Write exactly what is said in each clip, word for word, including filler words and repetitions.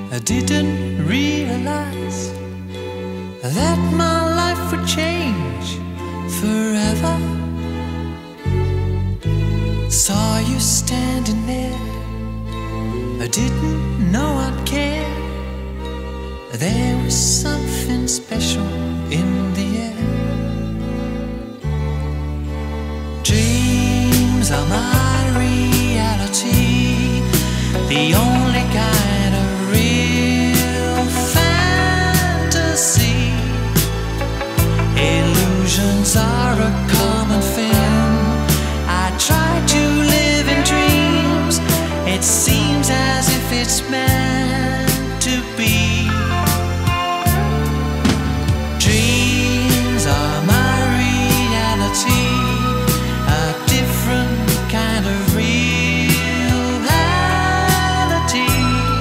I didn't realize that my life would change forever. Saw you standing there, I didn't know I'd care. There was something special in the air. Dreams are my reality, the only kind of real fantasy. Illusions are a common thing. I try to live in dreams. It seems as if it's meant to be. Dreams are my reality, a different kind of reality.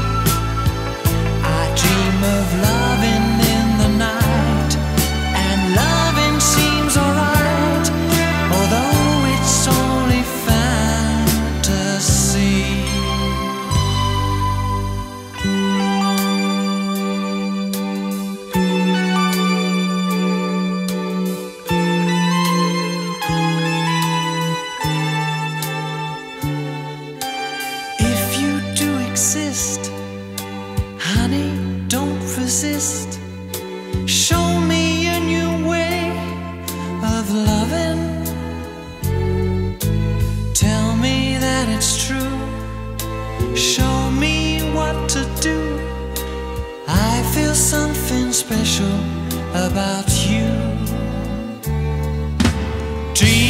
I dream of loving in the night, and loving seems alright, although it's only fantasy. If you do exist, honey, don't resist. Show me a new way of loving. Tell me that it's true. Show me what to do. I feel something special about you. Dream